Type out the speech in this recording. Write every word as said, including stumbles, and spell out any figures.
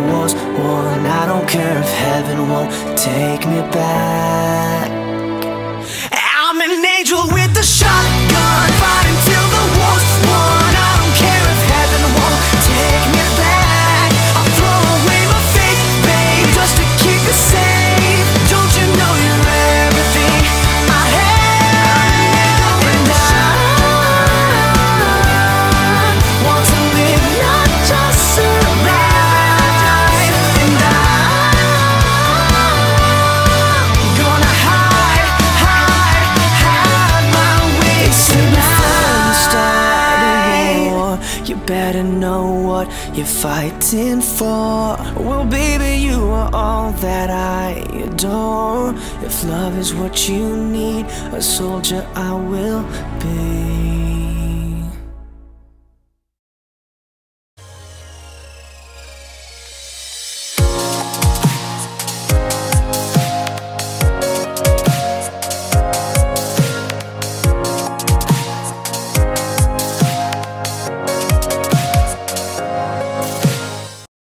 war's won. I don't care if heaven won't take me back. I'm an angel with a shotgun, fighting till the war's won. I don't care if heaven won't take me back. I'll throw away my faith, babe, just to keep you safe. Don't you know you're everything I have? And I want to live, not just survive. And I'm gonna hide, hide, hide my way tonight. You better know what you're fighting for. Well, baby, you are all that I adore. If love is what you need, a soldier I will be.